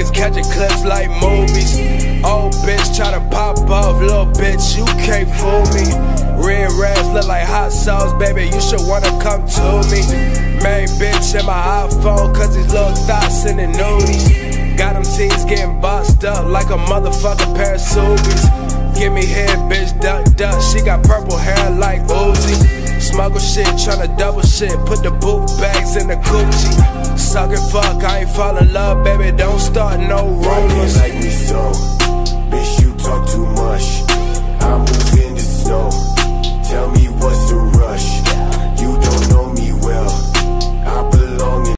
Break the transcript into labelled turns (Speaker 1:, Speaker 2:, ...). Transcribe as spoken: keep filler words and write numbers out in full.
Speaker 1: niggas catching clips like movies. Old bitch try to pop off, little bitch, you can't fool me. Red rags look like hot sauce, baby, you should wanna come to me. Main bitch in my iPhone, cause these little thoughts in the nudies. Got them teens getting boxed up like a motherfucking pair of Subies. Give me head, bitch, duck, duck, she got purple hair like Uzi. Smuggle shit, tryna double shit, put the boot bags in the coochie. Suck and fuck, I ain't fall in love, baby, don't start no rumors.
Speaker 2: Like me so